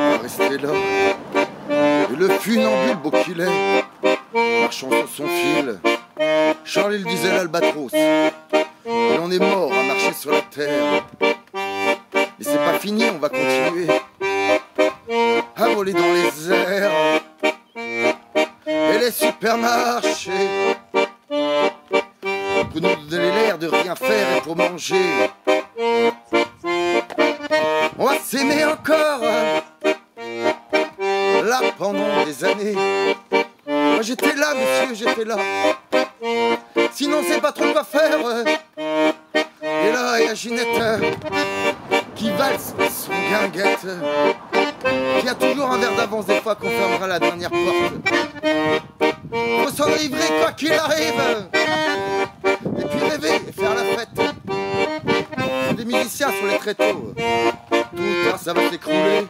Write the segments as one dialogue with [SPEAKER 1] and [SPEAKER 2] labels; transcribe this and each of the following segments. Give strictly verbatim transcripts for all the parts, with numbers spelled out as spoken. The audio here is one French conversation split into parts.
[SPEAKER 1] à rester là. Et le funambule, beau qu'il est, marchant sur son fil, Charles il disait l'albatros, il en est mort à marcher sur la terre. Mais c'est pas fini, on va continuer à voler dans les airs. Et les supermarchés pour nous donner l'air de rien faire et pour manger. On va s'aimer encore là pendant des années. Moi j'étais là, monsieur, j'étais là. Sinon c'est pas trop quoi faire. Et là il y a Ginette qui valse son guinguette, qui a toujours un verre d'avance des fois qu'on fermera la dernière porte. Faut s'enivrer quoi qu'il arrive, et puis rêver et faire la fête. C'est des musiciens sur les tréteaux, tout tard ça va s'écrouler.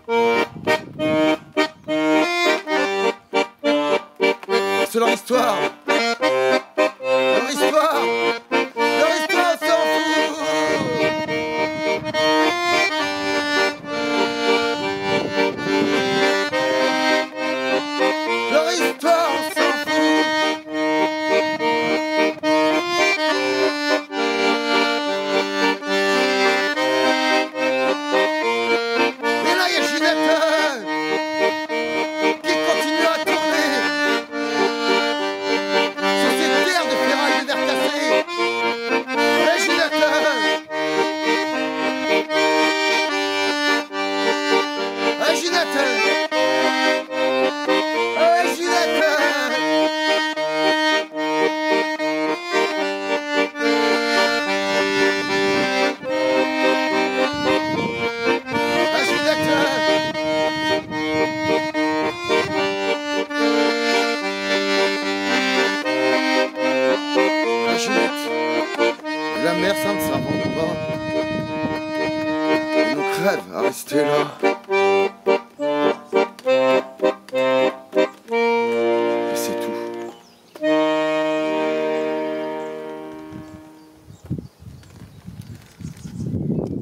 [SPEAKER 1] C'est leur histoire, leur histoire, leur histoire s'en fout. Leur histoire on s'en fout. Et là il y a Ginette qui continue à tourner sur cette terre de ferraille de verre cassé. Et Ginette, et Ginette, et Ginette. La mer, ça ne s'invente pas. Et on crève à rester là.